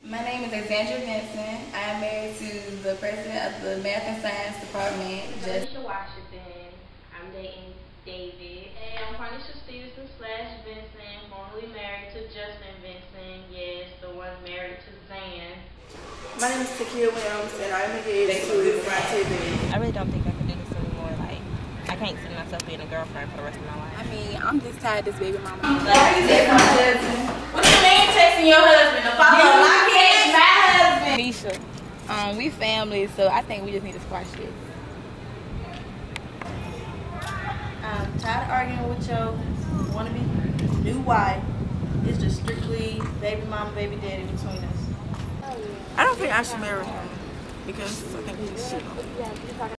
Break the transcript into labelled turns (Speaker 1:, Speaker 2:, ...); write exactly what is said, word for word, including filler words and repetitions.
Speaker 1: My name is Alexandra Vincent. I am married to the president of the Math and Science Department,
Speaker 2: Alicia Washington. I'm dating David. And I'm Carnisha Stevenson slash Vincent, formerly married to Justin Vincent. Yes, the one married to Zan.
Speaker 3: My name is Takia Williams, and I'm engaged to Tiffany.
Speaker 4: I really don't think I can do this anymore. Like, I can't see myself being a girlfriend for the rest of my life.
Speaker 5: I mean, I'm just tired of this baby mama.
Speaker 1: Why you texting my husband?
Speaker 3: What you mean texting your husband? The father of my kids, my husband.
Speaker 5: Misha, um, we family, so I think we just need to squash this.
Speaker 3: I'm tired of arguing with your wannabe new wife. It's just strictly baby mama, baby daddy between us.
Speaker 6: I don't think I should marry him because I think he's shit.